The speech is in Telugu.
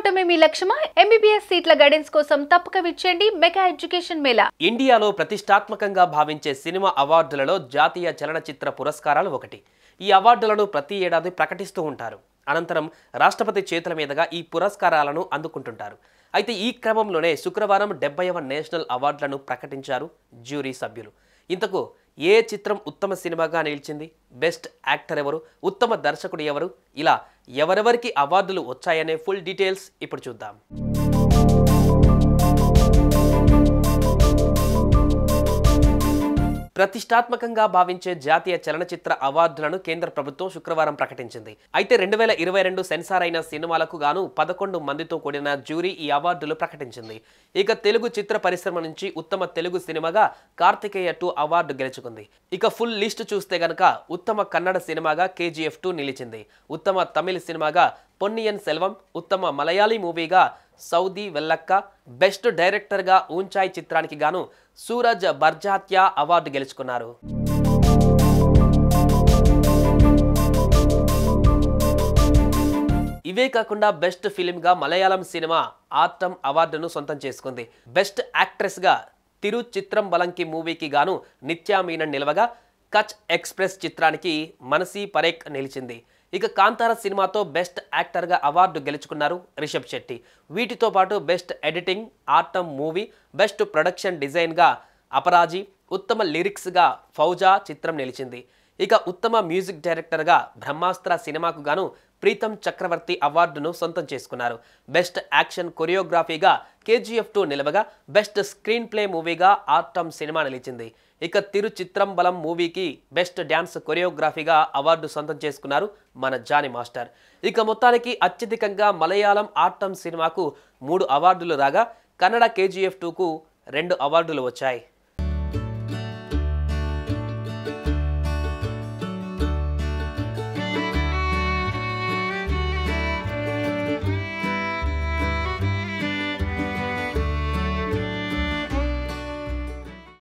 అవటమే మీ లక్ష్యమా? ఎంబీబీఎస్ సీట్ల గైడెన్స్ కోసం తప్పక విచ్చేయండి మెగా ఎడ్యుకేషన్ మేళా. ఇండియాలో ప్రతిష్టాత్మకంగా భావించే సినిమా అవార్డులలో జాతీయ చలనచిత్ర పురస్కారాలు ఒకటి. ఈ అవార్డులను ప్రతి ఏడాది ప్రకటిస్తూ ఉంటారు. అనంతరం రాష్ట్రపతి చేతుల మీదుగా ఈ పురస్కారాలను అందుకుంటుంటారు. అయితే ఈ క్రమంలోనే శుక్రవారం 70వ నేషనల్ అవార్డులను ప్రకటించారు జ్యూరీ సభ్యులు. ఇంతకు ఏ చిత్రం ఉత్తమ సినిమాగా నిలిచింది, బెస్ట్ యాక్టర్ ఎవరు, ఉత్తమ దర్శకుడు ఎవరు, ఇలా ఎవరెవరికి అవార్డులు వచ్చాయనే ఫుల్ డీటెయిల్స్ ఇప్పుడు చూద్దాం. ప్రతిష్టాత్మకంగా భావించే జాతీయ చలనచిత్ర అవార్డులను కేంద్ర ప్రభుత్వం శుక్రవారం ప్రకటించింది. అయితే 2022 సెన్సార్ అయిన సినిమాలకు గాను 11 మందితో కూడిన జ్యూరీ ఈ అవార్డులు ప్రకటించింది. ఇక తెలుగు చిత్ర పరిశ్రమ నుంచి ఉత్తమ తెలుగు సినిమాగా కార్తికేయ 2 అవార్డు గెలుచుకుంది. ఇక ఫుల్ లిస్ట్ చూస్తే గనక ఉత్తమ కన్నడ సినిమాగా KGF 2 నిలిచింది. ఉత్తమ తమిళ సినిమాగా పొన్నియన్ సెల్వం, ఉత్తమ మలయాళీ మూవీగా సౌదీ వెల్లక్క, బెస్ట్ డైరెక్టర్ గా ఊంచాయ్ చిత్రానికి గాను సూరజ్ బర్జాత్యా అవార్డు గెలుచుకున్నారు. ఇవే కాకుండా బెస్ట్ ఫిల్మ్ గా మలయాళం సినిమా ఆర్టమ్ అవార్డును సొంతం చేసుకుంది. బెస్ట్ యాక్ట్రెస్ గా తిరు చిత్రంబలంకి మూవీకి గాను నిత్యా మీనన్ నిలవగా, కచ్ ఎక్స్ప్రెస్ చిత్రానికి మనసీ పరేఖ్ నిలిచింది. ఇక కాంతార సినిమాతో బెస్ట్ యాక్టర్గా అవార్డు గెలుచుకున్నారు రిషబ్ శెట్టి. వీటితో పాటు best editing Aattam movie, best production డిజైన్గా అపరాజీ, ఉత్తమ లిరిక్స్గా ఫౌజా చిత్రం నిలిచింది. ఇక ఉత్తమ మ్యూజిక్ డైరెక్టర్గా బ్రహ్మాస్త్ర సినిమాకు గాను ప్రీతం చక్రవర్తి అవార్డును సొంతం చేసుకున్నారు. బెస్ట్ యాక్షన్ కొరియోగ్రఫీగా KGF 2 నిలవగా, బెస్ట్ స్క్రీన్ ప్లే మూవీగా ఆర్టమ్ సినిమా నిలిచింది. ఇక తిరు చిత్రంబలం మూవీకి బెస్ట్ డ్యాన్స్ కొరియోగ్రఫీగా అవార్డు సొంతం చేసుకున్నారు మన జానీ మాస్టర్. ఇక మొత్తానికి అత్యధికంగా మలయాళం ఆర్టమ్ సినిమాకు 3 అవార్డులు రాగా, కన్నడ KGF 2కు 2 అవార్డులు వచ్చాయి.